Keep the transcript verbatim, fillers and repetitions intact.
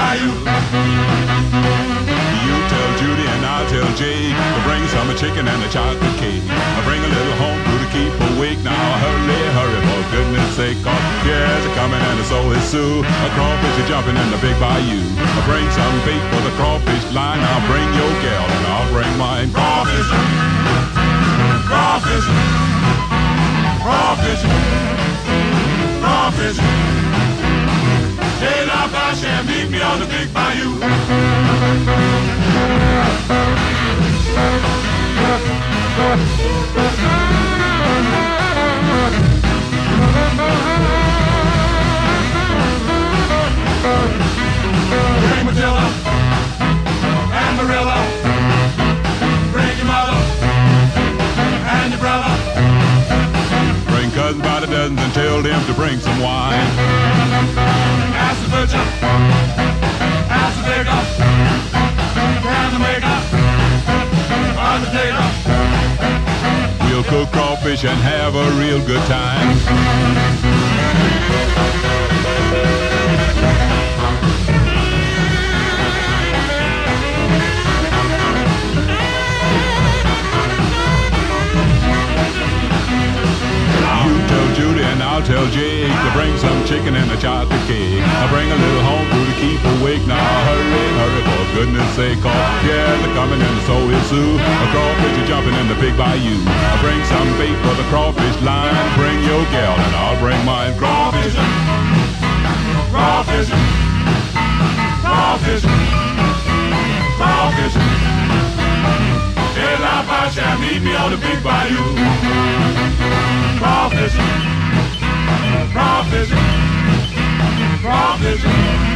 bayou. You tell Judy and I'll tell Jake to bring some chicken and a chocolate cake. I bring a little home brew to keep awake. Now hurry, hurry, for goodness sake, cause Pierre's a coming and so is Sue. A crawfish is jumping in the big bayou. I bring some bait for the crawfish line. I'll bring your gal and I'll bring mine. Crawfish, crawfish, crawfish, crawfish. Hey, la vache, meet me on the big bayou. Bring Matilda and Marilla. Bring your mother and your brother. Bring cousins by the dozens and tell them to bring some wine. Ask the butcher, ask the baker, and the maker, undertaker. We'll cook crawfish and have a real good time. I'll tell Jake to bring some chicken and a chocolate cake. I bring a little home brew to keep awake. Now hurry, hurry, for goodness sake, cause Pierre's a coming and so is Sue. A crawfish is jumping in the big bayou. I bring some bait for the crawfish line. Bring your gal and I'll bring mine. Crawfish, crawfish, crawfish, crawfish. Hey, la vache, meet me on the big bayou. Crawfish, crawfish, crawfish.